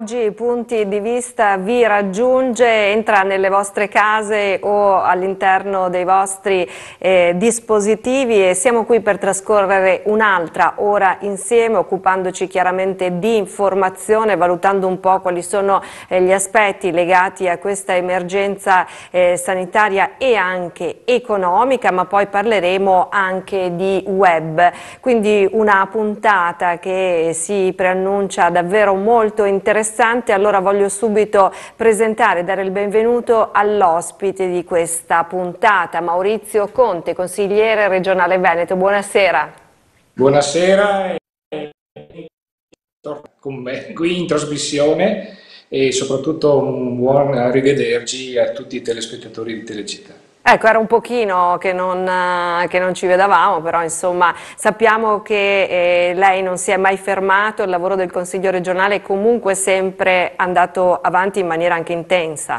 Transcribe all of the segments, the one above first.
Oggi Punti di Vista vi raggiunge, entra nelle vostre case o all'interno dei vostri dispositivi e siamo qui per trascorrere un'altra ora insieme, occupandoci chiaramente di informazione, valutando un po' quali sono gli aspetti legati a questa emergenza sanitaria e anche economica, ma poi parleremo anche di web, quindi una puntata che si preannuncia davvero molto interessante. Allora voglio subito presentare e dare il benvenuto all'ospite di questa puntata, Maurizio Conte, consigliere regionale Veneto. Buonasera. Buonasera, con me qui in trasmissione e soprattutto un buon arrivederci a tutti i telespettatori di Telecittà. Ecco, era un pochino che non ci vedavamo, però insomma sappiamo che lei non si è mai fermato, il lavoro del Consiglio regionale è comunque sempre andato avanti in maniera anche intensa.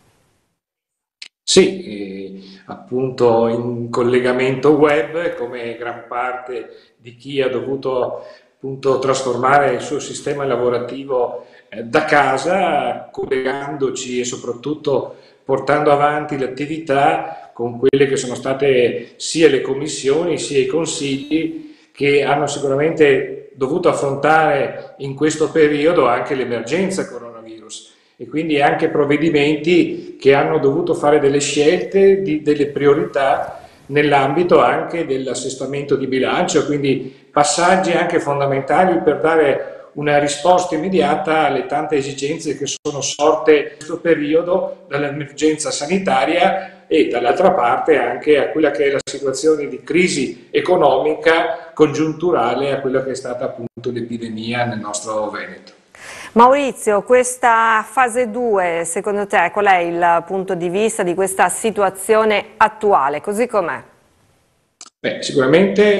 Sì, appunto in collegamento web, come gran parte di chi ha dovuto appunto trasformare il suo sistema lavorativo da casa, collegandoci e soprattutto portando avanti l'attività con quelle che sono state sia le commissioni sia i consigli che hanno sicuramente dovuto affrontare in questo periodo anche l'emergenza coronavirus e quindi anche provvedimenti che hanno dovuto fare delle scelte, delle priorità nell'ambito anche dell'assestamento di bilancio, quindi passaggi anche fondamentali per dare una risposta immediata alle tante esigenze che sono sorte in questo periodo dall'emergenza sanitaria e dall'altra parte anche a quella che è la situazione di crisi economica congiunturale a quella che è stata appunto l'epidemia nel nostro Veneto. Maurizio, questa fase 2, secondo te, qual è il punto di vista di questa situazione attuale, così com'è? Beh, sicuramente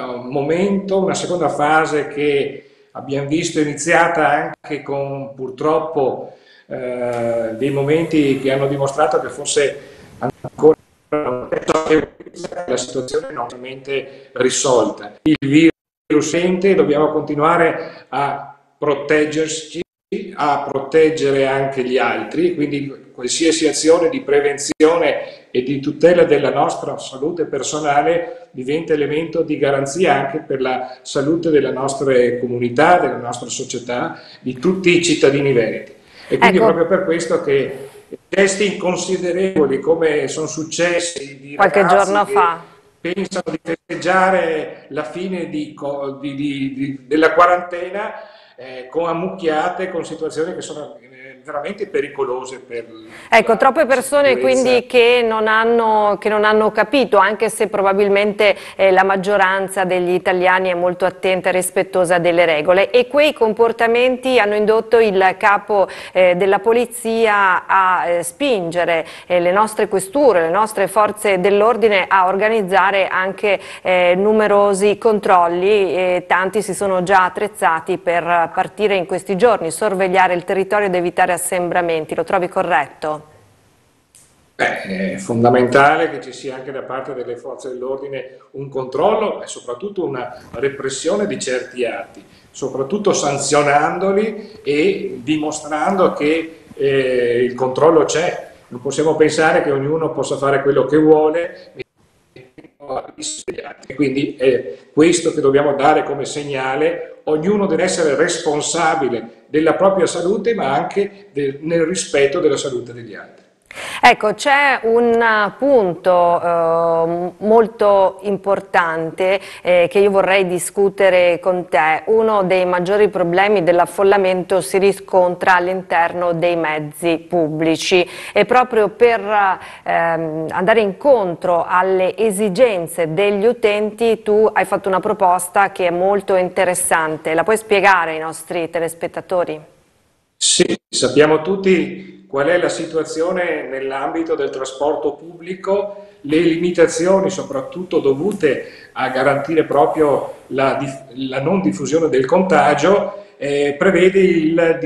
una seconda fase che abbiamo visto iniziata anche con purtroppo dei momenti che hanno dimostrato che forse ancora non è la situazione non è totalmente risolta. Il virus sente, dobbiamo continuare a proteggerci, a proteggere anche gli altri, quindi qualsiasi azione di prevenzione e di tutela della nostra salute personale diventa elemento di garanzia anche per la salute delle nostre comunità, della nostra società, di tutti i cittadini veneti. E quindi proprio per questo che gesti inconsiderevoli come sono successi di qualche ragazzi giorno che fa pensano di festeggiare la fine della quarantena con ammucchiate, con situazioni che sono veramente pericolose per ecco, la troppe persone sicurezza. quindi che non hanno capito, anche se probabilmente la maggioranza degli italiani è molto attenta e rispettosa delle regole, e quei comportamenti hanno indotto il capo della polizia a spingere le nostre questure, le nostre forze dell'ordine a organizzare anche numerosi controlli, e tanti si sono già attrezzati per partire in questi giorni, sorvegliare il territorio ed evitare assembramenti. Lo trovi corretto? Beh, è fondamentale che ci sia anche da parte delle forze dell'ordine un controllo e soprattutto una repressione di certi atti, soprattutto sanzionandoli e dimostrando che il controllo c'è. Non possiamo pensare che ognuno possa fare quello che vuole. Quindi è questo che dobbiamo dare come segnale: ognuno deve essere responsabile della propria salute, ma anche nel rispetto della salute degli altri. Ecco, c'è un punto molto importante che io vorrei discutere con te. Uno dei maggiori problemi dell'affollamento si riscontra all'interno dei mezzi pubblici, e proprio per andare incontro alle esigenze degli utenti tu hai fatto una proposta che è molto interessante. La puoi spiegare ai nostri telespettatori? Sì, sappiamo tutti qual è la situazione nell'ambito del trasporto pubblico, le limitazioni soprattutto dovute a garantire proprio la non diffusione del contagio, prevede il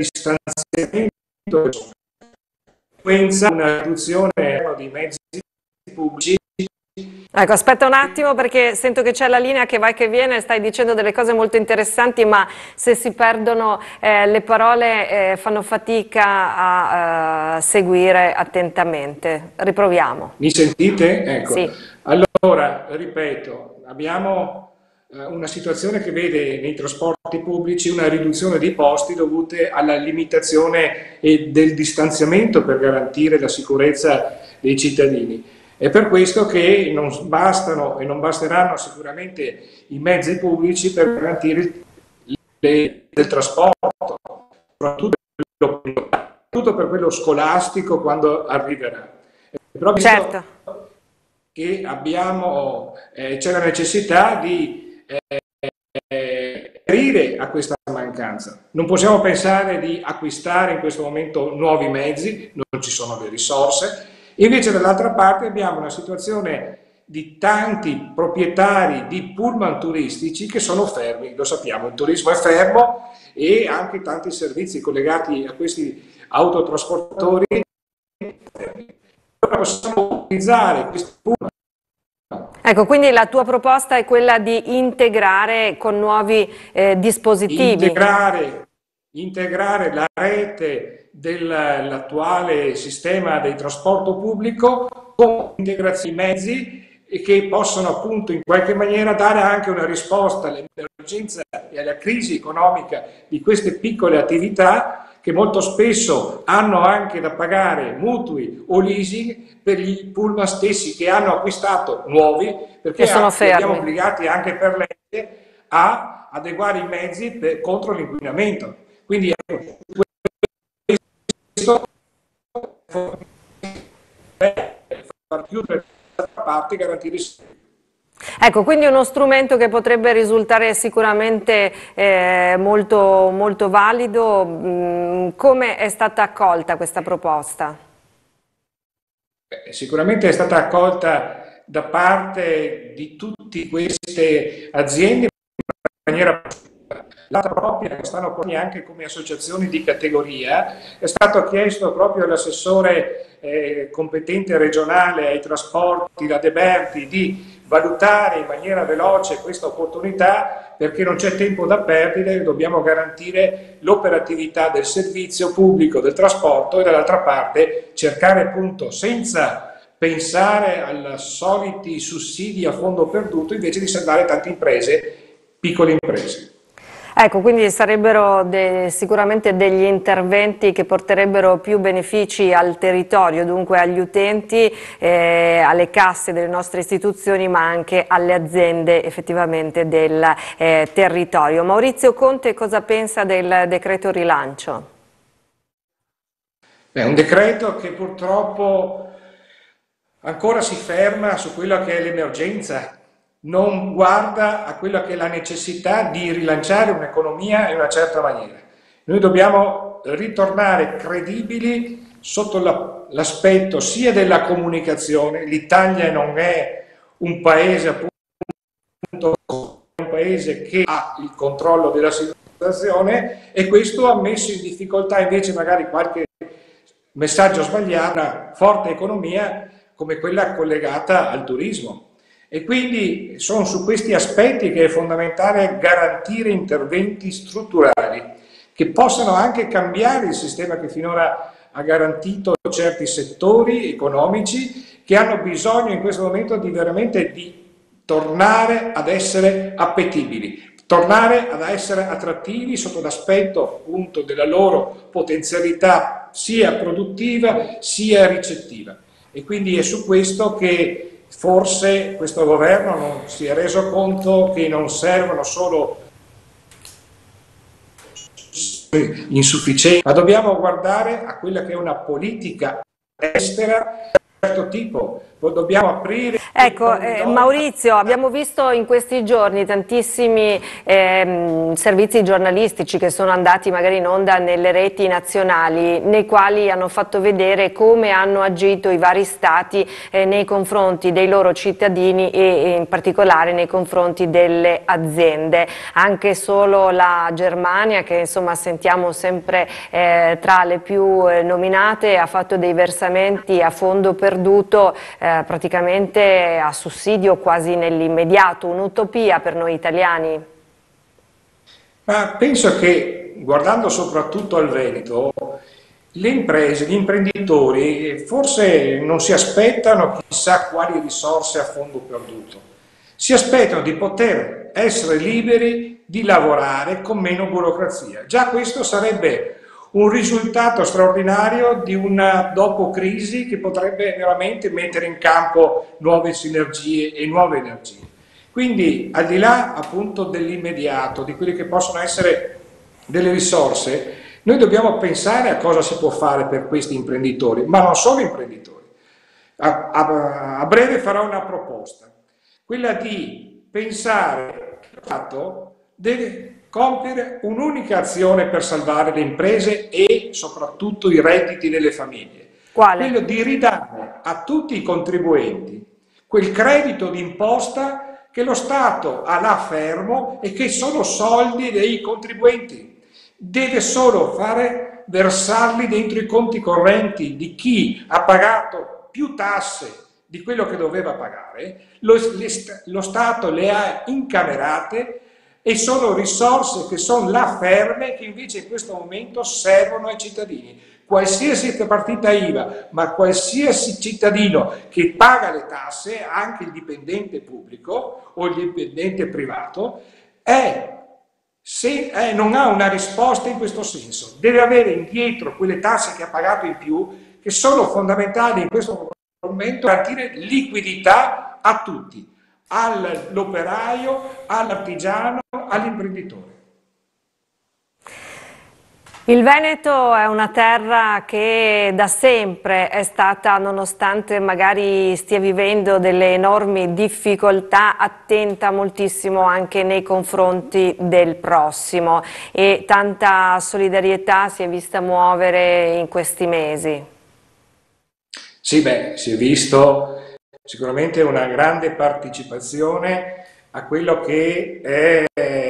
distanziamento, una riduzione dei mezzi pubblici Ecco, aspetta un attimo perché sento che c'è la linea che va e che viene, stai dicendo delle cose molto interessanti, ma se si perdono le parole fanno fatica a seguire attentamente. Riproviamo. Mi sentite? Ecco. Sì. Allora, ripeto, abbiamo una situazione che vede nei trasporti pubblici una riduzione di posti dovute alla limitazione del distanziamento per garantire la sicurezza dei cittadini. È per questo che non bastano e non basteranno sicuramente i mezzi pubblici per garantire il trasporto, soprattutto per quello scolastico quando arriverà. Però Certo. che c'è la necessità di aderire a questa mancanza. Non possiamo pensare di acquistare in questo momento nuovi mezzi, non ci sono le risorse. Invece dall'altra parte abbiamo una situazione di tanti proprietari di pullman turistici che sono fermi, lo sappiamo, il turismo è fermo e anche tanti servizi collegati a questi autotrasportatori. Allora possiamo utilizzare questi pullman. Ecco, quindi la tua proposta è quella di integrare con nuovi dispositivi. Integrare la rete dell'attuale sistema del trasporto pubblico con integrazioni mezzi e che possono appunto in qualche maniera dare anche una risposta all'emergenza e alla crisi economica di queste piccole attività che molto spesso hanno anche da pagare mutui o leasing per gli pullman stessi che hanno acquistato nuovi, perché siamo obbligati anche per legge a adeguare i mezzi contro l'inquinamento. Quindi questo far chiudere da parte e garantire. Ecco, quindi uno strumento che potrebbe risultare sicuramente molto, molto valido. Come è stata accolta questa proposta? Sicuramente è stata accolta da parte di tutte queste aziende in maniera propria, che stanno anche come associazioni di categoria. È stato chiesto proprio all'assessore competente regionale ai trasporti, la De Berti, di valutare in maniera veloce questa opportunità perché non c'è tempo da perdere, dobbiamo garantire l'operatività del servizio pubblico del trasporto e dall'altra parte cercare appunto senza pensare ai soliti sussidi a fondo perduto invece di salvare tante imprese, piccole imprese. Ecco, quindi sarebbero sicuramente degli interventi che porterebbero più benefici al territorio, dunque agli utenti, alle casse delle nostre istituzioni, ma anche alle aziende effettivamente del territorio. Maurizio Conte, cosa pensa del decreto rilancio? È un decreto che purtroppo ancora si ferma su quella che è l'emergenza. Non guarda a quella che è la necessità di rilanciare un'economia in una certa maniera. Noi dobbiamo ritornare credibili sotto l'aspetto sia della comunicazione. L'Italia non è un paese appunto, un paese che ha il controllo della situazione e questo ha messo in difficoltà invece magari qualche messaggio sbagliato, una forte economia come quella collegata al turismo. E quindi sono su questi aspetti che è fondamentale garantire interventi strutturali che possano anche cambiare il sistema che finora ha garantito certi settori economici che hanno bisogno in questo momento di veramente di tornare ad essere appetibili, tornare ad essere attrattivi sotto l'aspetto appunto della loro potenzialità sia produttiva sia ricettiva. E quindi è su questo che forse questo governo non si è reso conto che non servono solo insufficienti, ma dobbiamo guardare a quella che è una politica estera di un certo tipo. Dobbiamo aprire. Ecco, Maurizio, abbiamo visto in questi giorni tantissimi servizi giornalistici che sono andati magari in onda nelle reti nazionali, nei quali hanno fatto vedere come hanno agito i vari stati nei confronti dei loro cittadini e in particolare nei confronti delle aziende. Anche solo la Germania, che insomma sentiamo sempre tra le più nominate, ha fatto dei versamenti a fondo perduto praticamente a sussidio quasi nell'immediato, un'utopia per noi italiani? Ma penso che, guardando soprattutto al Veneto, le imprese, gli imprenditori forse non si aspettano chissà quali risorse a fondo perduto, si aspettano di poter essere liberi di lavorare con meno burocrazia. Già questo sarebbe un risultato straordinario di una dopo crisi che potrebbe veramente mettere in campo nuove sinergie e nuove energie. Quindi, al di là appunto dell'immediato, di quelle che possono essere delle risorse, noi dobbiamo pensare a cosa si può fare per questi imprenditori, ma non solo imprenditori. A breve farò una proposta, quella di pensare che lo Stato deve compiere un'unica azione per salvare le imprese e soprattutto i redditi delle famiglie. Quale? Quello di ridare a tutti i contribuenti quel credito d'imposta che lo Stato ha là fermo e che sono soldi dei contribuenti. Deve solo versarli dentro i conti correnti di chi ha pagato più tasse di quello che doveva pagare, lo Stato le ha incamerate e sono risorse che sono là ferme che invece in questo momento servono ai cittadini. Qualsiasi partita IVA, ma qualsiasi cittadino che paga le tasse, anche il dipendente pubblico o il dipendente privato, non ha una risposta in questo senso. Deve avere indietro quelle tasse che ha pagato in più, che sono fondamentali in questo momento per garantire liquidità a tutti, all'operaio, all'artigiano, all'imprenditore. Il Veneto è una terra che da sempre è stata, nonostante magari stia vivendo delle enormi difficoltà, attenta moltissimo anche nei confronti del prossimo e tanta solidarietà si è vista muovere in questi mesi. Sì, si è visto sicuramente una grande partecipazione a quello che è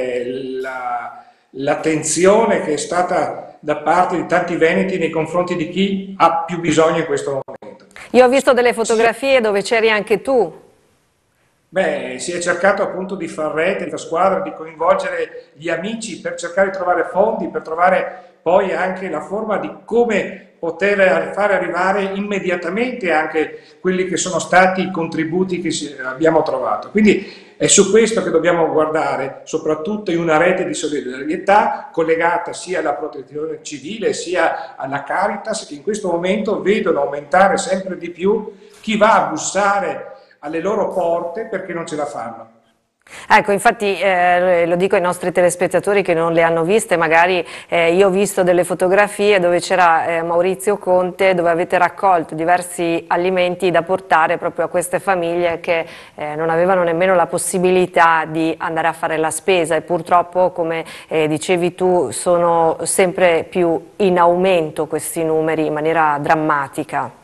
l'attenzione che è stata da parte di tanti veneti nei confronti di chi ha più bisogno in questo momento. Io ho visto delle fotografie dove c'eri anche tu. Si è cercato appunto di far rete, di far squadra, di coinvolgere gli amici per cercare di trovare fondi, per trovare poi anche la forma di come poter fare arrivare immediatamente anche quelli che sono stati i contributi che abbiamo trovato. Quindi è su questo che dobbiamo guardare, soprattutto in una rete di solidarietà collegata sia alla protezione civile sia alla Caritas, che in questo momento vedono aumentare sempre di più chi va a bussare alle loro porte perché non ce la fanno. Ecco, infatti lo dico ai nostri telespettatori che non le hanno viste, magari io ho visto delle fotografie dove c'era Maurizio Conte, dove avete raccolto diversi alimenti da portare proprio a queste famiglie che non avevano nemmeno la possibilità di andare a fare la spesa e purtroppo, come dicevi tu, sono sempre più in aumento questi numeri in maniera drammatica.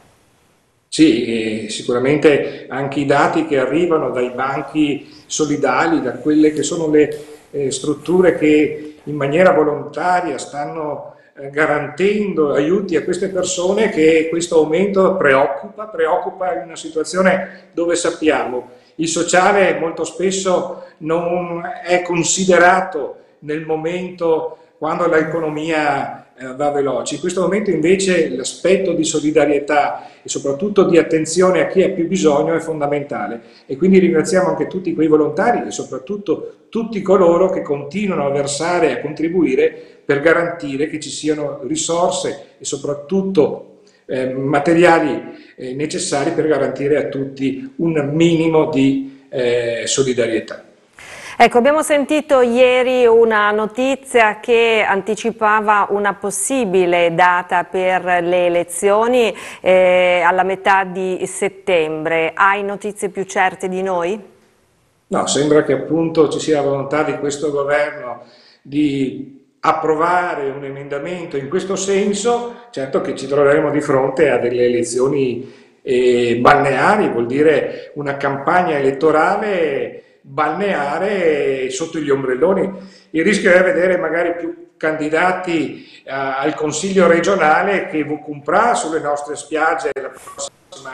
Sì, sicuramente anche i dati che arrivano dai banchi solidali, da quelle che sono le strutture che in maniera volontaria stanno garantendo aiuti a queste persone, che questo aumento preoccupa in una situazione dove sappiamo il sociale molto spesso non è considerato nel momento quando l'economia va veloce. In questo momento invece l'aspetto di solidarietà e soprattutto di attenzione a chi ha più bisogno è fondamentale e quindi ringraziamo anche tutti quei volontari e soprattutto tutti coloro che continuano a versare e a contribuire per garantire che ci siano risorse e soprattutto materiali necessari per garantire a tutti un minimo di solidarietà. Ecco, abbiamo sentito ieri una notizia che anticipava una possibile data per le elezioni alla metà di settembre. Hai notizie più certe di noi? No, sembra che appunto ci sia la volontà di questo governo di approvare un emendamento in questo senso. Certo che ci troveremo di fronte a delle elezioni balneari, vuol dire una campagna elettorale balneare sotto gli ombrelloni. Il rischio è vedere magari più candidati al Consiglio regionale che Vucumpra sulle nostre spiagge la prossima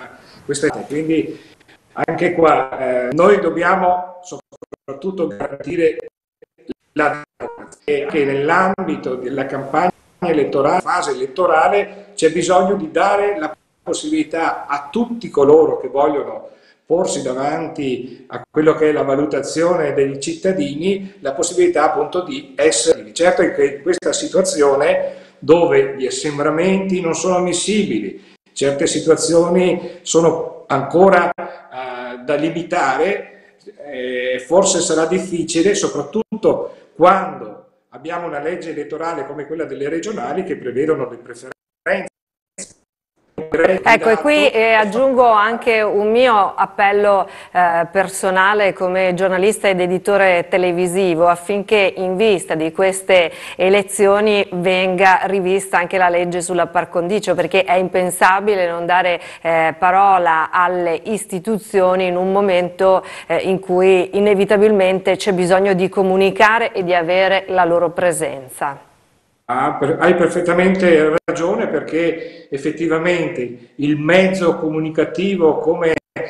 Quindi anche qua noi dobbiamo soprattutto garantire la democrazia, che nell'ambito della campagna elettorale, fase elettorale, c'è bisogno di dare la possibilità a tutti coloro che vogliono porsi davanti a quello che è la valutazione dei cittadini, la possibilità appunto di essere. Certo è che in questa situazione dove gli assembramenti non sono ammissibili, certe situazioni sono ancora da limitare, forse sarà difficile, soprattutto quando abbiamo una legge elettorale come quella delle regionali che prevedono le preferenze. Ecco, e qui aggiungo anche un mio appello personale come giornalista ed editore televisivo, affinché in vista di queste elezioni venga rivista anche la legge sulla par condicio, perché è impensabile non dare parola alle istituzioni in un momento in cui inevitabilmente c'è bisogno di comunicare e di avere la loro presenza. Hai perfettamente ragione, perché effettivamente il mezzo comunicativo come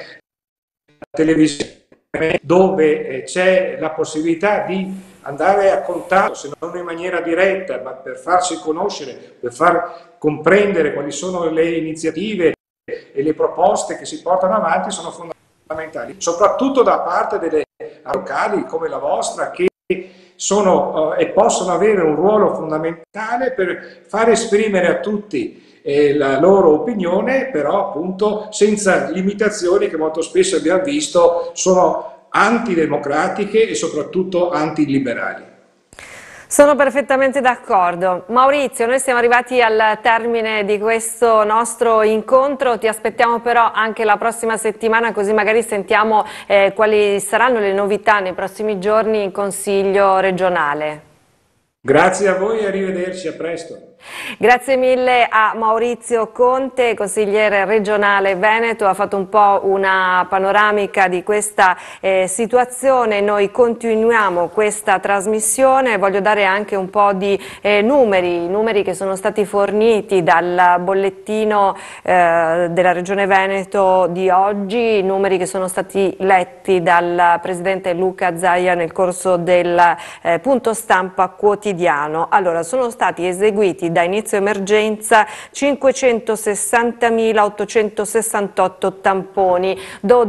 la televisione, dove c'è la possibilità di andare a contatto, se non in maniera diretta, ma per farsi conoscere, per far comprendere quali sono le iniziative e le proposte che si portano avanti, sono fondamentali, soprattutto da parte delle locali come la vostra, che sono e possono avere un ruolo fondamentale per far esprimere a tutti la loro opinione, però appunto senza limitazioni che molto spesso abbiamo visto sono antidemocratiche e soprattutto antiliberali. Sono perfettamente d'accordo. Maurizio, noi siamo arrivati al termine di questo nostro incontro, ti aspettiamo però anche la prossima settimana, così magari sentiamo quali saranno le novità nei prossimi giorni in Consiglio regionale. Grazie a voi e arrivederci, a presto. Grazie mille a Maurizio Conte, consigliere regionale veneto, ha fatto un po' una panoramica di questa situazione. Noi continuiamo questa trasmissione, voglio dare anche un po' di numeri che sono stati forniti dal bollettino della Regione Veneto di oggi, numeri che sono stati letti dal Presidente Luca Zaia nel corso del punto stampa quotidiano. Allora, sono stati eseguiti da inizio emergenza 560.868 tamponi,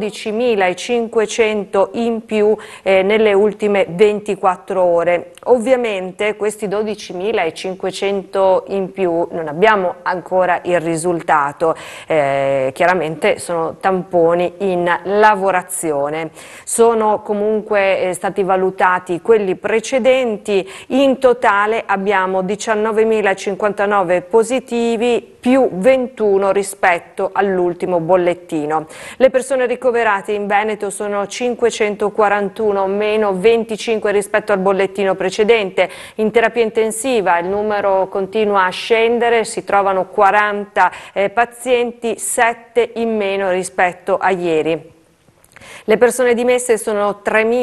12.500 in più nelle ultime 24 ore. Ovviamente questi 12.500 in più non abbiamo ancora il risultato, chiaramente sono tamponi in lavorazione. Sono comunque stati valutati quelli precedenti, in totale abbiamo 19.059 positivi più 21 rispetto all'ultimo bollettino. Le persone ricoverate in Veneto sono 541, meno 25 rispetto al bollettino precedente. In terapia intensiva il numero continua a scendere, si trovano 40 pazienti, 7 in meno rispetto a ieri. Le persone dimesse sono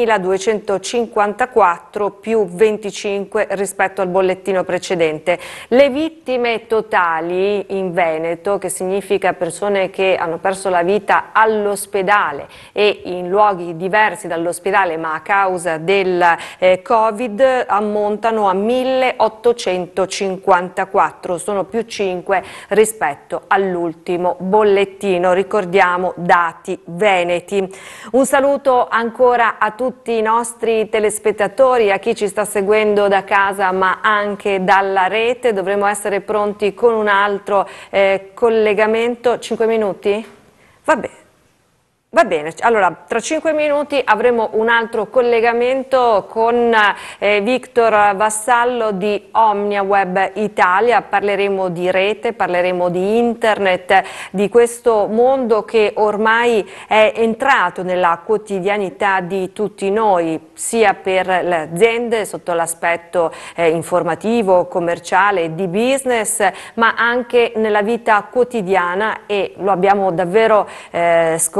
3.254 più 25 rispetto al bollettino precedente. Le vittime totali in Veneto, che significa persone che hanno perso la vita all'ospedale e in luoghi diversi dall'ospedale ma a causa del Covid, ammontano a 1.854, sono più 5 rispetto all'ultimo bollettino, ricordiamo dati veneti. Un saluto ancora a tutti i nostri telespettatori, a chi ci sta seguendo da casa ma anche dalla rete. Dovremo essere pronti con un altro collegamento. 5 minuti? Va bene. Va bene, allora tra 5 minuti avremo un altro collegamento con Victor Vassallo di Omnia Web Italia. Parleremo di rete, parleremo di internet, di questo mondo che ormai è entrato nella quotidianità di tutti noi, sia per le aziende sotto l'aspetto informativo, commerciale, di business, ma anche nella vita quotidiana, e lo abbiamo davvero scoperto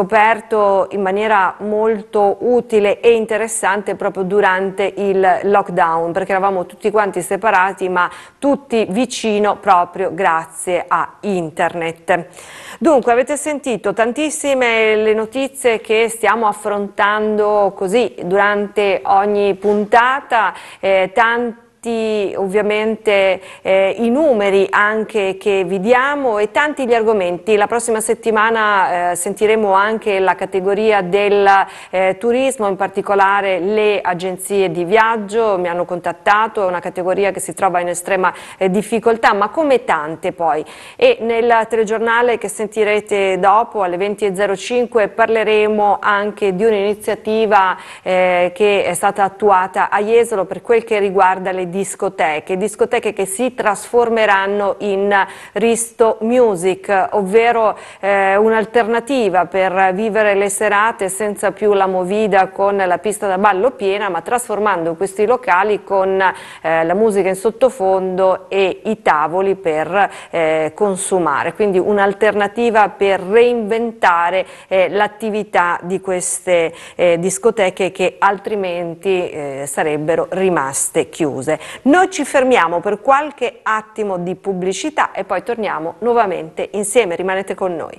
aperto in maniera molto utile e interessante proprio durante il lockdown, perché eravamo tutti quanti separati ma tutti vicino proprio grazie a internet. Dunque, avete sentito tantissime le notizie che stiamo affrontando così durante ogni puntata, tanti ovviamente i numeri anche che vi diamo e tanti gli argomenti. La prossima settimana sentiremo anche la categoria del turismo, in particolare le agenzie di viaggio mi hanno contattato, è una categoria che si trova in estrema difficoltà, ma come tante poi. E nel telegiornale che sentirete dopo alle 20.05 parleremo anche di un'iniziativa che è stata attuata a Jesolo per quel che riguarda le discoteche che si trasformeranno in Risto Music, ovvero un'alternativa per vivere le serate senza più la movida con la pista da ballo piena, ma trasformando questi locali con la musica in sottofondo e i tavoli per consumare, quindi un'alternativa per reinventare l'attività di queste discoteche che altrimenti sarebbero rimaste chiuse. Noi ci fermiamo per qualche attimo di pubblicità e poi torniamo nuovamente insieme, rimanete con noi.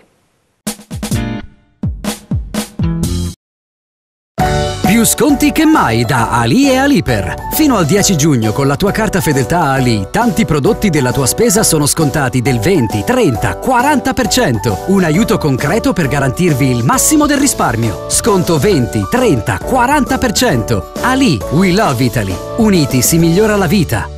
Più sconti che mai da Ali e Aliper. Fino al 10 giugno con la tua carta fedeltà Ali, tanti prodotti della tua spesa sono scontati del 20, 30, 40%. Un aiuto concreto per garantirvi il massimo del risparmio. Sconto 20, 30, 40%. Ali, we love Italy. Uniti si migliora la vita.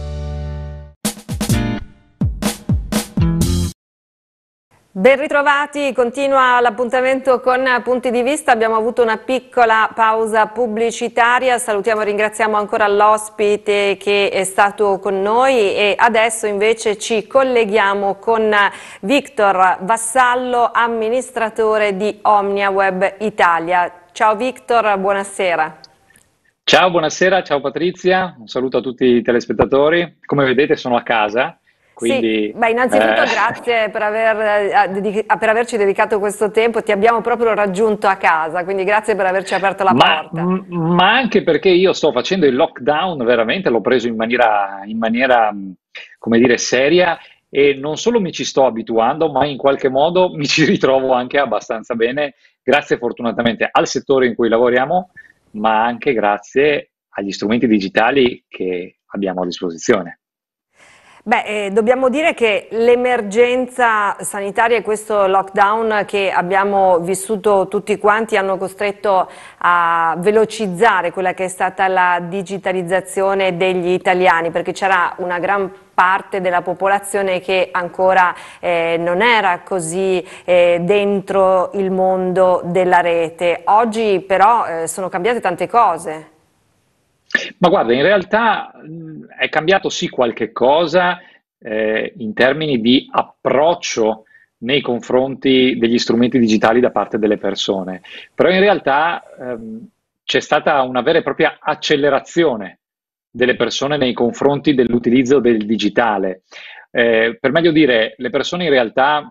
Ben ritrovati, continua l'appuntamento con Punti di Vista, abbiamo avuto una piccola pausa pubblicitaria, salutiamo e ringraziamo ancora l'ospite che è stato con noi e adesso invece ci colleghiamo con Victor Vassallo, amministratore di Omnia Web Italia. Ciao Victor, buonasera. Ciao, buonasera, ciao Patrizia, un saluto a tutti i telespettatori, come vedete sono a casa. Quindi, sì, innanzitutto grazie per averci dedicato questo tempo, ti abbiamo proprio raggiunto a casa, quindi grazie per averci aperto la porta. Ma anche perché io sto facendo il lockdown, veramente l'ho preso in maniera, come dire, seria e non solo mi ci sto abituando, ma in qualche modo mi ci ritrovo anche abbastanza bene, grazie fortunatamente al settore in cui lavoriamo, ma anche grazie agli strumenti digitali che abbiamo a disposizione. Dobbiamo dire che l'emergenza sanitaria e questo lockdown che abbiamo vissuto tutti quanti hanno costretto a velocizzare quella che è stata la digitalizzazione degli italiani, perché c'era una gran parte della popolazione che ancora non era così dentro il mondo della rete. Oggi però sono cambiate tante cose. Ma guarda, in realtà è cambiato sì qualche cosa in termini di approccio nei confronti degli strumenti digitali da parte delle persone, però in realtà c'è stata una vera e propria accelerazione delle persone nei confronti dell'utilizzo del digitale. Per meglio dire, le persone in realtà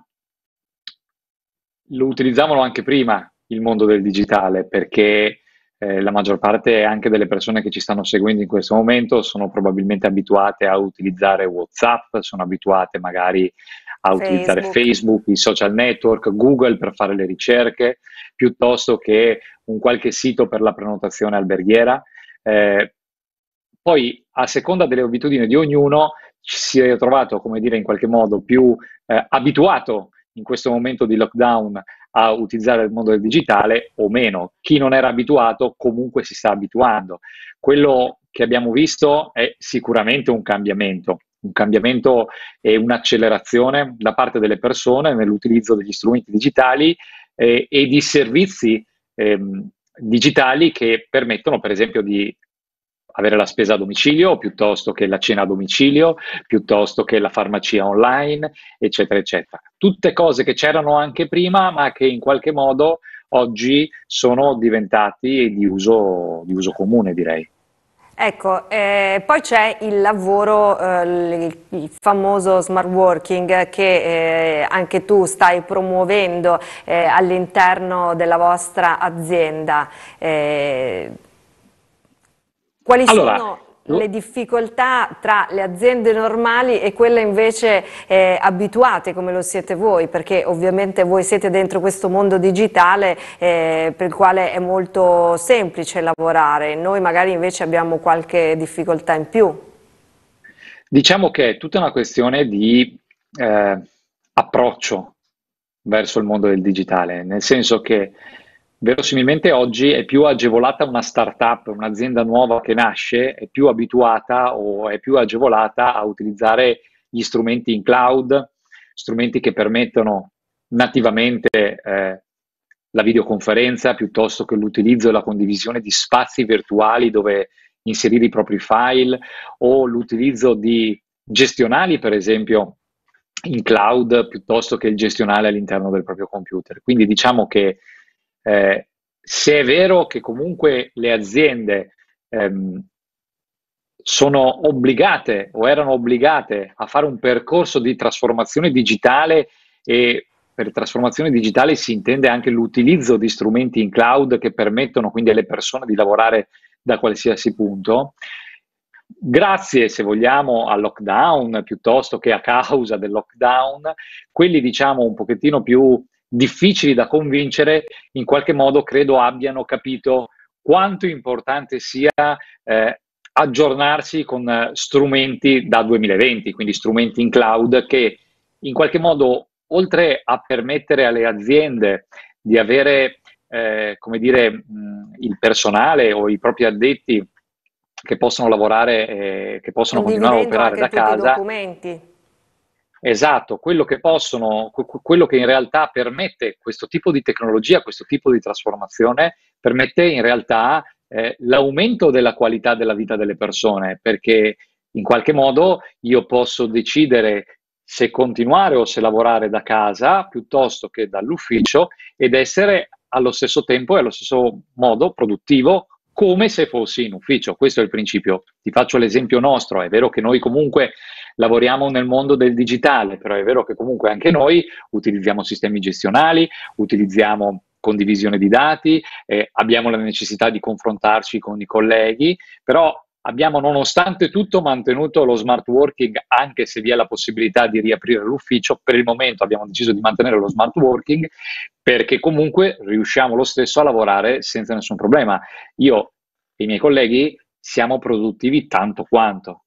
lo utilizzavano anche prima il mondo del digitale, perché la maggior parte anche delle persone che ci stanno seguendo in questo momento sono probabilmente abituate a utilizzare WhatsApp, sono abituate magari a utilizzare Facebook, i social network, Google per fare le ricerche, piuttosto che un qualche sito per la prenotazione alberghiera. Poi, a seconda delle abitudini di ognuno, ci si è trovato, come dire, in qualche modo più abituato in questo momento di lockdown a utilizzare il mondo del digitale o meno. Chi non era abituato comunque si sta abituando. Quello che abbiamo visto è sicuramente un cambiamento e un'accelerazione da parte delle persone nell'utilizzo degli strumenti digitali e di servizi digitali che permettono per esempio di avere la spesa a domicilio, piuttosto che la cena a domicilio, piuttosto che la farmacia online, eccetera, eccetera. Tutte cose che c'erano anche prima, ma che in qualche modo oggi sono diventati di uso comune, direi. Ecco, poi c'è il lavoro, il famoso smart working che anche tu stai promuovendo all'interno della vostra azienda. Quali Allora, sono le difficoltà tra le aziende normali e quelle invece abituate come lo siete voi? Perché ovviamente voi siete dentro questo mondo digitale per il quale è molto semplice lavorare, noi magari invece abbiamo qualche difficoltà in più. diciamo che è tutta una questione di approccio verso il mondo del digitale, nel senso che verosimilmente oggi è più agevolata una startup, un'azienda nuova che nasce, è più abituata o è più agevolata a utilizzare gli strumenti in cloud, strumenti che permettono nativamente la videoconferenza piuttosto che l'utilizzo e la condivisione di spazi virtuali dove inserire i propri file o l'utilizzo di gestionali, per esempio, in cloud piuttosto che il gestionale all'interno del proprio computer. Quindi diciamo che se è vero che comunque le aziende sono obbligate o erano obbligate a fare un percorso di trasformazione digitale e per trasformazione digitale si intende anche l'utilizzo di strumenti in cloud che permettono quindi alle persone di lavorare da qualsiasi punto. Grazie, se vogliamo, al lockdown piuttosto che a causa del lockdown, quelli diciamo un pochettino più difficili da convincere, in qualche modo credo abbiano capito quanto importante sia aggiornarsi con strumenti da 2020, quindi strumenti in cloud che in qualche modo, oltre a permettere alle aziende di avere, come dire, il personale o i propri addetti che possono lavorare, che possono continuare a Condividendo operare anche da tutti i casa. documenti. Esatto, quello che possono, quello che in realtà permette questo tipo di tecnologia, questo tipo di trasformazione, permette in realtà l'aumento della qualità della vita delle persone, perché in qualche modo io posso decidere se continuare o se lavorare da casa piuttosto che dall'ufficio ed essere allo stesso tempo e allo stesso modo produttivo come se fossi in ufficio. Questo è il principio. Ti faccio l'esempio nostro, è vero che noi comunque lavoriamo nel mondo del digitale, però è vero che comunque anche noi utilizziamo sistemi gestionali, utilizziamo condivisione di dati, abbiamo la necessità di confrontarci con i colleghi, però abbiamo nonostante tutto mantenuto lo smart working, anche se vi è la possibilità di riaprire l'ufficio. Per il momento abbiamo deciso di mantenere lo smart working perché comunque riusciamo lo stesso a lavorare senza nessun problema. Io e i miei colleghi siamo produttivi tanto quanto.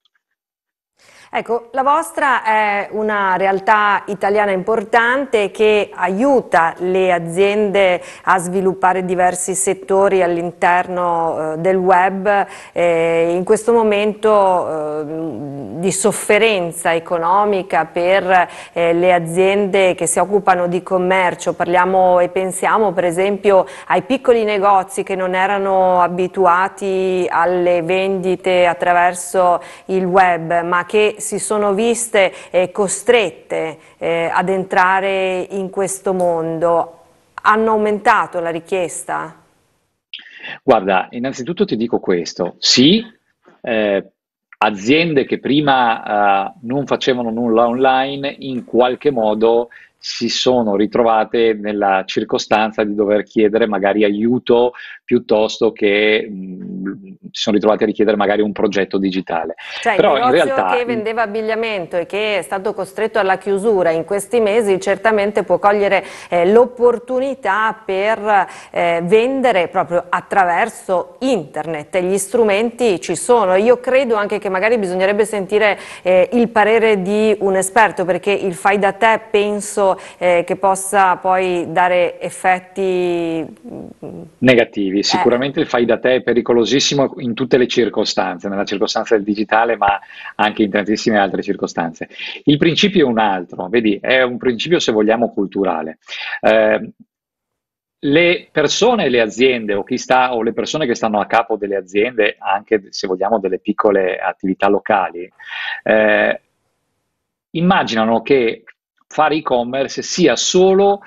Ecco, la vostra è una realtà italiana importante che aiuta le aziende a sviluppare diversi settori all'interno del web. In questo momento di sofferenza economica per le aziende che si occupano di commercio, parliamo e pensiamo per esempio ai piccoli negozi che non erano abituati alle vendite attraverso il web, ma che si sono viste costrette ad entrare in questo mondo. Hanno aumentato la richiesta? Guarda, innanzitutto ti dico questo, sì, aziende che prima non facevano nulla online, in qualche modo si sono ritrovate nella circostanza di dover chiedere magari aiuto piuttosto che si sono ritrovate a richiedere magari un progetto digitale. Cioè il Però in negozio realtà che vendeva abbigliamento e che è stato costretto alla chiusura in questi mesi certamente può cogliere l'opportunità per vendere proprio attraverso internet. Gli strumenti ci sono. Io credo anche che magari bisognerebbe sentire il parere di un esperto, perché il fai da te penso che possa poi dare effetti negativi. Sicuramente il fai da te è pericolosissimo in tutte le circostanze, nella circostanza del digitale, ma anche in tantissime altre circostanze. Il principio è un altro, vedi, è un principio, se vogliamo, culturale. Le persone, le aziende o chi sta o le persone che stanno a capo delle aziende, anche se vogliamo delle piccole attività locali, immaginano che fare e-commerce sia solo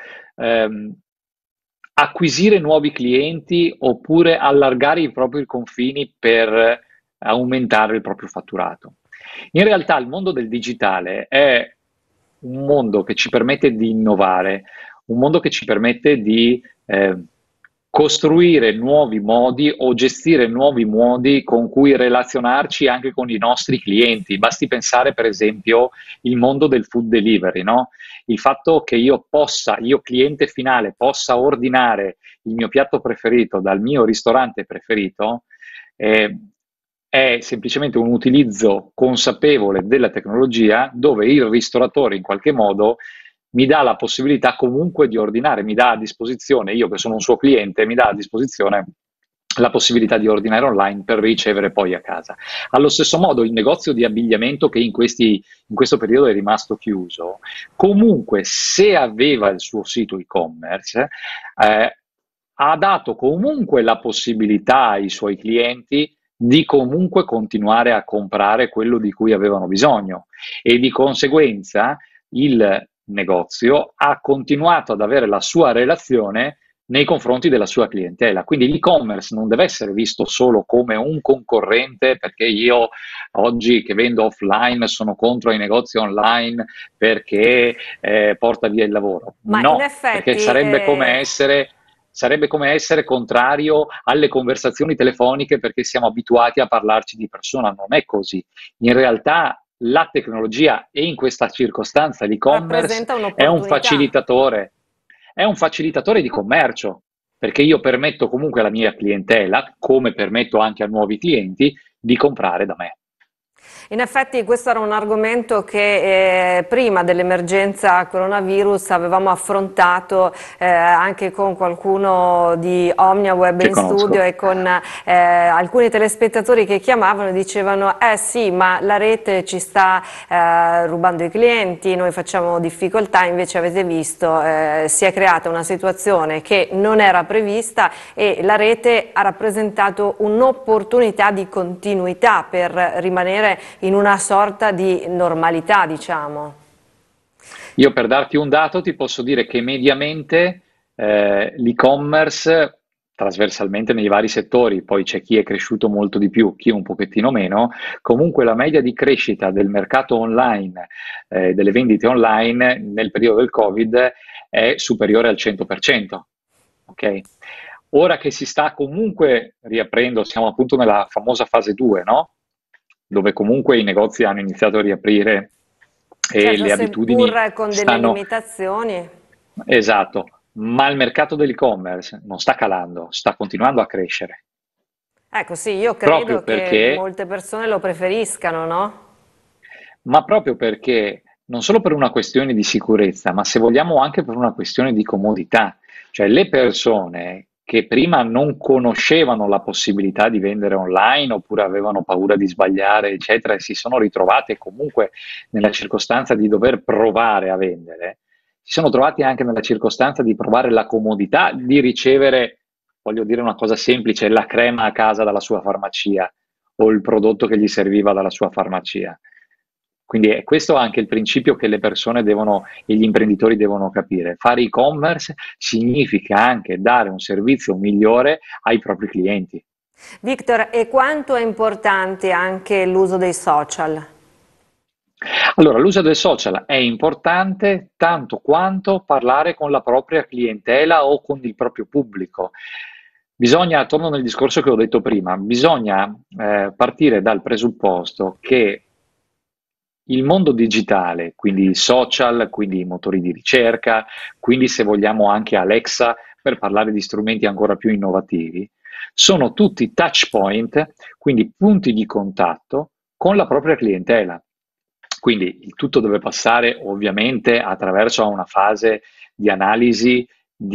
acquisire nuovi clienti oppure allargare i propri confini per aumentare il proprio fatturato. In realtà il mondo del digitale è un mondo che ci permette di innovare, un mondo che ci permette di costruire nuovi modi o gestire nuovi modi con cui relazionarci anche con i nostri clienti. Basti pensare per esempio il mondo del food delivery, no? Il fatto che io cliente finale, possa ordinare il mio piatto preferito dal mio ristorante preferito, è semplicemente un utilizzo consapevole della tecnologia, dove il ristoratore in qualche modo mi dà la possibilità comunque di ordinare, mi dà a disposizione, io che sono un suo cliente, mi dà a disposizione la possibilità di ordinare online per ricevere poi a casa. Allo stesso modo il negozio di abbigliamento, che in questo periodo è rimasto chiuso, comunque se aveva il suo sito e-commerce, ha dato comunque la possibilità ai suoi clienti di comunque continuare a comprare quello di cui avevano bisogno, e di conseguenza il negozio ha continuato ad avere la sua relazione nei confronti della sua clientela. Quindi l'e-commerce non deve essere visto solo come un concorrente, perché io oggi che vendo offline sono contro i negozi online perché porta via il lavoro. Ma in No, effetti perché sarebbe come essere contrario alle conversazioni telefoniche perché siamo abituati a parlarci di persona. Non è così. In realtà la tecnologia, e in questa circostanza l'e-commerce, rappresenta è un'opportunità. è un facilitatore di commercio, perché io permetto comunque alla mia clientela, come permetto anche a nuovi clienti, di comprare da me. In effetti questo era un argomento che prima dell'emergenza coronavirus avevamo affrontato anche con qualcuno di Omnia Web Che in Studio conosco. e con alcuni telespettatori che chiamavano e dicevano sì, ma la rete ci sta rubando i clienti, noi facciamo difficoltà. Invece avete visto si è creata una situazione che non era prevista e la rete ha rappresentato un'opportunità di continuità per rimanere in una sorta di normalità, diciamo. Io, per darti un dato, ti posso dire che mediamente l'e-commerce, trasversalmente nei vari settori, poi c'è chi è cresciuto molto di più, chi un pochettino meno, comunque la media di crescita del mercato online, delle vendite online nel periodo del Covid è superiore al 100%. Ok? Ora che si sta comunque riaprendo, siamo appunto nella famosa fase 2, no? Dove comunque i negozi hanno iniziato a riaprire e Certo, le abitudini seppur con delle stanno... limitazioni. Esatto, ma il mercato dell'e-commerce non sta calando, sta continuando a crescere, Ecco, sì, io proprio credo che perché molte persone lo preferiscano, no? ma proprio perché non solo per una questione di sicurezza, ma se vogliamo anche per una questione di comodità, cioè le persone che prima non conoscevano la possibilità di vendere online oppure avevano paura di sbagliare, eccetera, e si sono ritrovate comunque nella circostanza di dover provare a vendere, si sono trovati anche nella circostanza di provare la comodità di ricevere, voglio dire una cosa semplice, la crema a casa dalla sua farmacia o il prodotto che gli serviva dalla sua farmacia. Quindi è questo anche il principio che le persone devono e gli imprenditori devono capire. Fare e-commerce significa anche dare un servizio migliore ai propri clienti. Victor, e quanto è importante anche l'uso dei social? Allora, l'uso del social è importante tanto quanto parlare con la propria clientela o con il proprio pubblico. Bisogna, torno nel discorso che ho detto prima, bisogna partire dal presupposto che il mondo digitale, quindi i social, quindi i motori di ricerca, quindi se vogliamo anche Alexa per parlare di strumenti ancora più innovativi, sono tutti touch point, quindi punti di contatto con la propria clientela. Quindi il tutto deve passare ovviamente attraverso una fase di analisi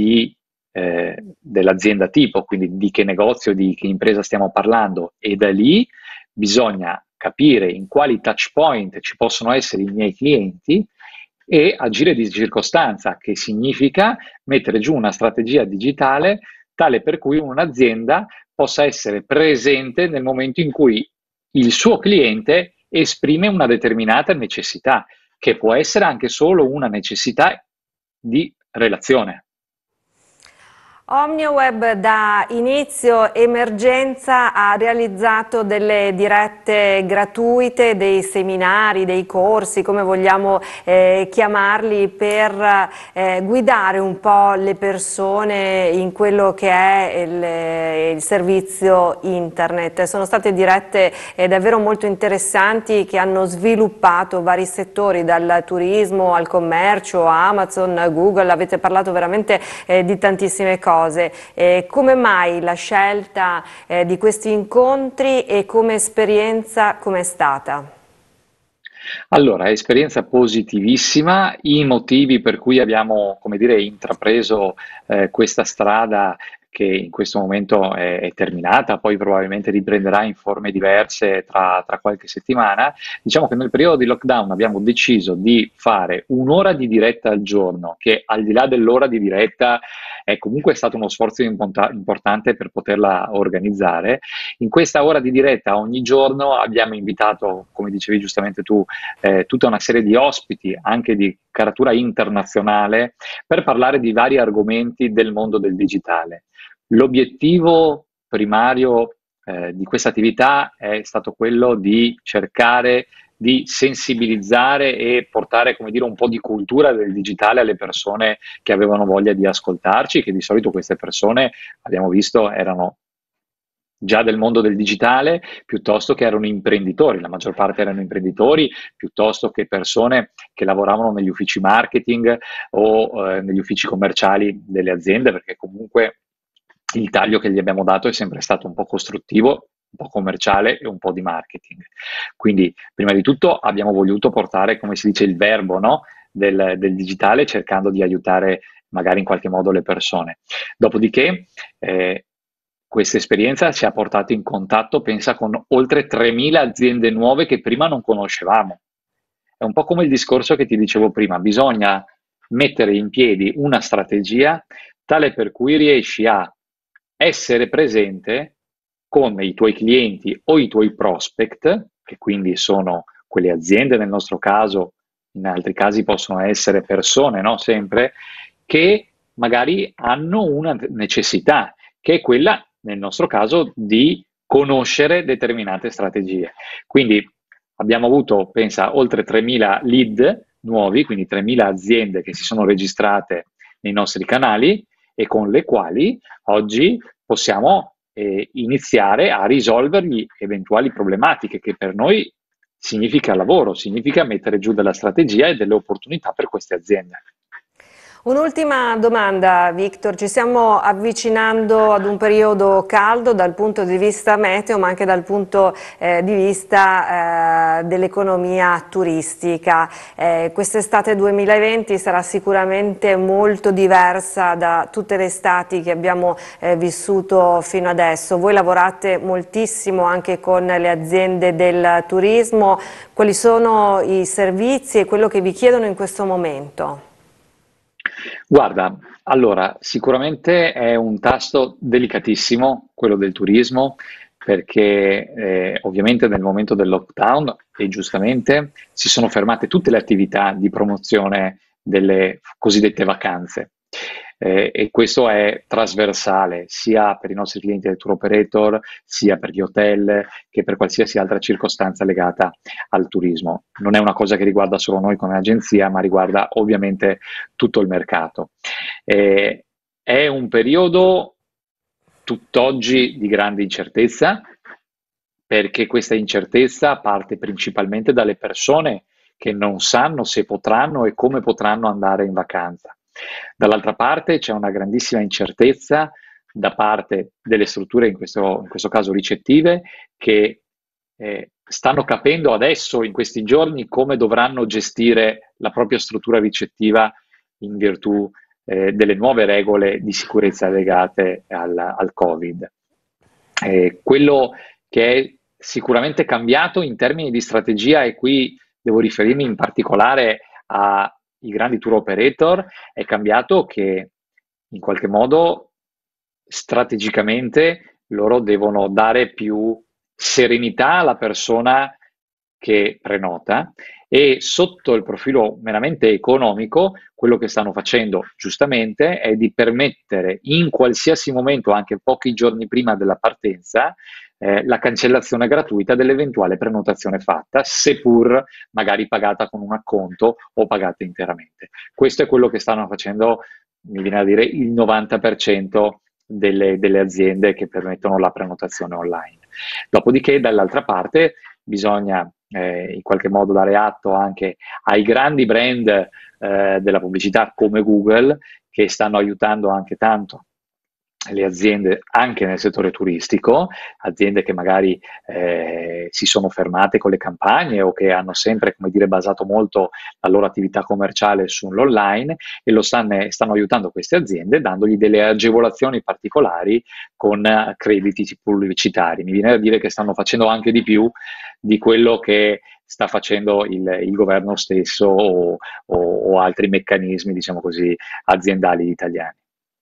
dell'azienda tipo, quindi di che negozio, di che impresa stiamo parlando, e da lì bisogna capire in quali touch point ci possono essere i miei clienti e agire di circostanza, che significa mettere giù una strategia digitale tale per cui un'azienda possa essere presente nel momento in cui il suo cliente esprime una determinata necessità, che può essere anche solo una necessità di relazione. OmniaWeb da inizio emergenza ha realizzato delle dirette gratuite, dei seminari, dei corsi, come vogliamo chiamarli, per guidare un po' le persone in quello che è il servizio internet. Sono state dirette davvero molto interessanti che hanno sviluppato vari settori, dal turismo al commercio, a Amazon, Google, avete parlato veramente di tantissime cose. Come mai la scelta di questi incontri e come esperienza com'è stata? Allora, esperienza positivissima. I motivi per cui abbiamo, come dire, intrapreso questa strada che in questo momento è terminata, poi probabilmente riprenderà in forme diverse tra qualche settimana. Diciamo che nel periodo di lockdown abbiamo deciso di fare un'ora di diretta al giorno, che al di là dell'ora di diretta è comunque stato uno sforzo importante per poterla organizzare. In questa ora di diretta ogni giorno abbiamo invitato, come dicevi giustamente tu, tutta una serie di ospiti, anche di caratura internazionale, per parlare di vari argomenti del mondo del digitale. L'obiettivo primario di questa attività è stato quello di cercare di sensibilizzare e portare, come dire, un po' di cultura del digitale alle persone che avevano voglia di ascoltarci, che di solito queste persone, abbiamo visto, erano già del mondo del digitale, piuttosto che erano imprenditori, la maggior parte erano imprenditori, piuttosto che persone che lavoravano negli uffici marketing o negli uffici commerciali delle aziende, perché comunque il taglio che gli abbiamo dato è sempre stato un po' costruttivo, un po' commerciale e un po' di marketing. Quindi, prima di tutto, abbiamo voluto portare, come si dice, il verbo, no? del digitale, cercando di aiutare magari in qualche modo le persone. Dopodiché, questa esperienza ci ha portato in contatto, pensa, con oltre 3.000 aziende nuove che prima non conoscevamo. È un po' come il discorso che ti dicevo prima, bisogna mettere in piedi una strategia tale per cui riesci a essere presente con i tuoi clienti o i tuoi prospect, che quindi sono quelle aziende nel nostro caso, in altri casi possono essere persone, no? Sempre, che magari hanno una necessità, che è quella, nel nostro caso, di conoscere determinate strategie. Quindi abbiamo avuto, pensa, oltre 3.000 lead nuovi, quindi 3.000 aziende che si sono registrate nei nostri canali e con le quali oggi possiamo iniziare a risolvergli eventuali problematiche, che per noi significa lavoro, significa mettere giù della strategia e delle opportunità per queste aziende. Un'ultima domanda, Victor. Ci stiamo avvicinando ad un periodo caldo dal punto di vista meteo, ma anche dal punto di vista dell'economia turistica. Quest'estate 2020 sarà sicuramente molto diversa da tutte le estati che abbiamo vissuto fino adesso. Voi lavorate moltissimo anche con le aziende del turismo. Quali sono i servizi e quello che vi chiedono in questo momento? Guarda, allora, sicuramente è un tasto delicatissimo quello del turismo, perché ovviamente nel momento del lockdown, e giustamente, si sono fermate tutte le attività di promozione delle cosiddette vacanze. E questo è trasversale sia per i nostri clienti del tour operator, sia per gli hotel, che per qualsiasi altra circostanza legata al turismo. Non è una cosa che riguarda solo noi come agenzia, ma riguarda ovviamente tutto il mercato. È un periodo tutt'oggi di grande incertezza, perché questa incertezza parte principalmente dalle persone che non sanno se potranno e come potranno andare in vacanza. Dall'altra parte c'è una grandissima incertezza da parte delle strutture, in questo caso ricettive, che stanno capendo adesso, in questi giorni, come dovranno gestire la propria struttura ricettiva in virtù delle nuove regole di sicurezza legate al Covid. Quello che è sicuramente cambiato in termini di strategia, e qui devo riferirmi in particolare ai grandi tour operator, è cambiato che in qualche modo strategicamente loro devono dare più serenità alla persona che prenota, e sotto il profilo meramente economico quello che stanno facendo giustamente è di permettere in qualsiasi momento, anche pochi giorni prima della partenza, la cancellazione gratuita dell'eventuale prenotazione fatta, seppur magari pagata con un acconto o pagata interamente. Questo è quello che stanno facendo, mi viene a dire, il 90% delle aziende che permettono la prenotazione online. Dopodiché, dall'altra parte, bisogna in qualche modo dare atto anche ai grandi brand della pubblicità come Google, che stanno aiutando anche tanto le aziende anche nel settore turistico, aziende che magari si sono fermate con le campagne o che hanno sempre, come dire, basato molto la loro attività commerciale sull'online, e stanno aiutando queste aziende dandogli delle agevolazioni particolari con crediti pubblicitari. Mi viene da dire che stanno facendo anche di più di quello che sta facendo il governo stesso o altri meccanismi, diciamo così, aziendali italiani.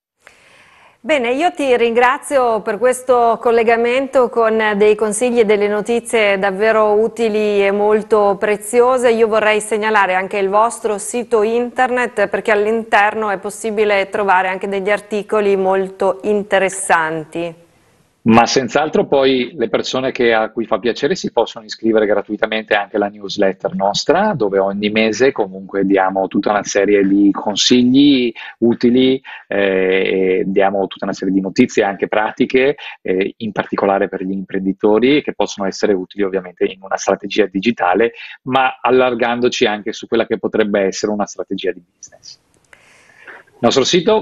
Bene, io ti ringrazio per questo collegamento con dei consigli e delle notizie davvero utili e molto preziose. Io vorrei segnalare anche il vostro sito internet, perché all'interno è possibile trovare anche degli articoli molto interessanti. Ma senz'altro poi le persone a cui fa piacere si possono iscrivere gratuitamente anche alla newsletter nostra, dove ogni mese comunque diamo tutta una serie di consigli utili, e diamo tutta una serie di notizie anche pratiche, in particolare per gli imprenditori, che possono essere utili ovviamente in una strategia digitale, ma allargandoci anche su quella che potrebbe essere una strategia di business. Il nostro sito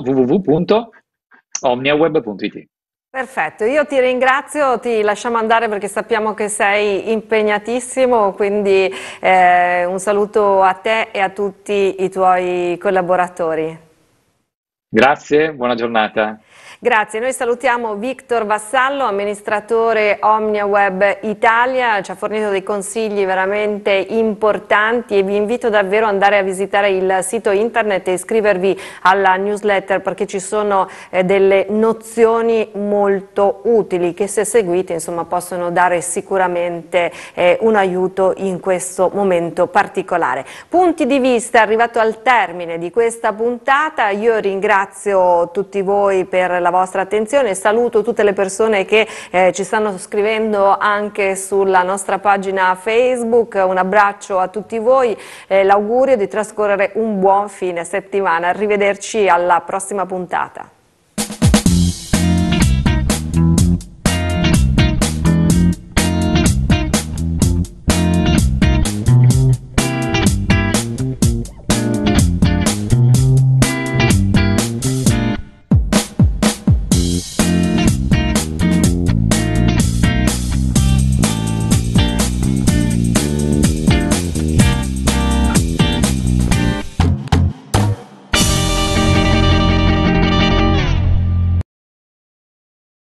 www.omniaweb.it. Perfetto, io ti ringrazio, ti lasciamo andare perché sappiamo che sei impegnatissimo, quindi un saluto a te e a tutti i tuoi collaboratori. Grazie, buona giornata. Grazie, noi salutiamo Victor Vassallo, amministratore OmniaWeb Italia, ci ha fornito dei consigli veramente importanti e vi invito davvero ad andare a visitare il sito internet e iscrivervi alla newsletter, perché ci sono delle nozioni molto utili che, se seguite, insomma, possono dare sicuramente un aiuto in questo momento particolare. Punti di vista, arrivato al termine di questa puntata, io ringrazio tutti voi per la vostra attenzione, saluto tutte le persone che ci stanno scrivendo anche sulla nostra pagina Facebook, un abbraccio a tutti voi, l'augurio di trascorrere un buon fine settimana, arrivederci alla prossima puntata.